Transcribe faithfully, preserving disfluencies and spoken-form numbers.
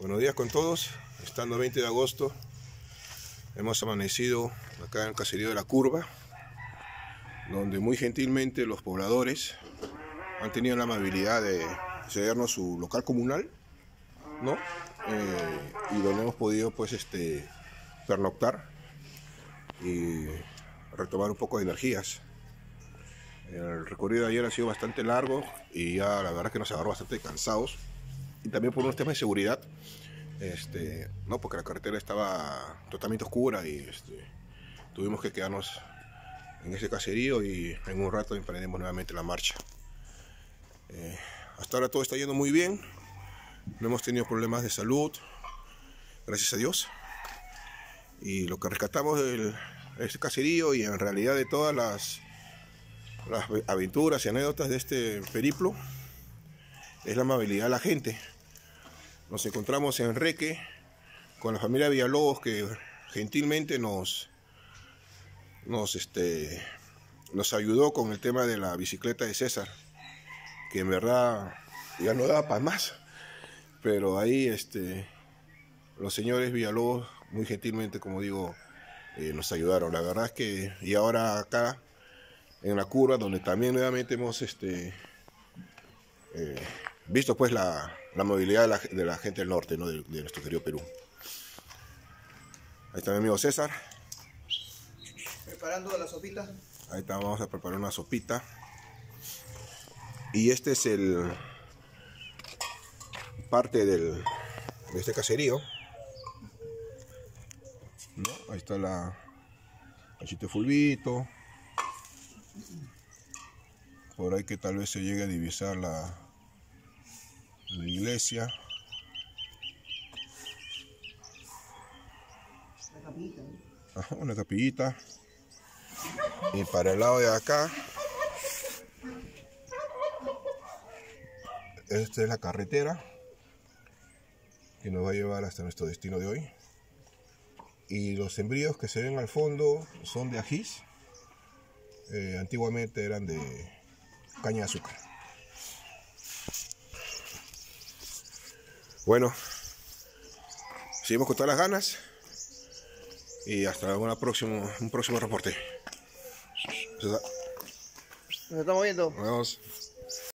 Buenos días con todos. Estando veinte de agosto, hemos amanecido acá en el caserío de La Curva, donde muy gentilmente los pobladores han tenido la amabilidad de cedernos su local comunal, ¿no? Eh, y donde hemos podido pues este pernoctar y retomar un poco de energías. El recorrido de ayer ha sido bastante largo y ya la verdad que nos agarró bastante cansados, y también por unos temas de seguridad, este, no, porque la carretera estaba totalmente oscura y este, tuvimos que quedarnos en ese caserío y en un rato emprendemos nuevamente la marcha. Eh, hasta ahora todo está yendo muy bien, no hemos tenido problemas de salud, gracias a Dios, y lo que rescatamos de este caserío y en realidad de todas las, las aventuras y anécdotas de este periplo es la amabilidad de la gente. Nos encontramos en Reque con la familia Villalobos, que gentilmente nos, nos, este, nos ayudó con el tema de la bicicleta de César, que en verdad ya no daba para más, pero ahí este, los señores Villalobos muy gentilmente, como digo, eh, nos ayudaron. La verdad es que, y ahora acá en La Curva, donde también nuevamente hemos este, eh, visto pues la, la movilidad de la, de la gente del norte, ¿no? de, de nuestro querido Perú. Ahí está mi amigo César. Preparando la sopita. Ahí está, vamos a preparar una sopita. Y este es el parte del, de este caserío, ¿no? Ahí está la cachita de fulbito. Por ahí que tal vez se llegue a divisar la, la iglesia. La capillita, ¿no? Ajá, una capillita. Y para el lado de acá, esta es la carretera que nos va a llevar hasta nuestro destino de hoy. Y los sembríos que se ven al fondo son de ajís. Eh, antiguamente eran de caña de azúcar. Bueno, seguimos con todas las ganas y hasta una próximo, un próximo reporte. Nos estamos viendo. Nos vemos.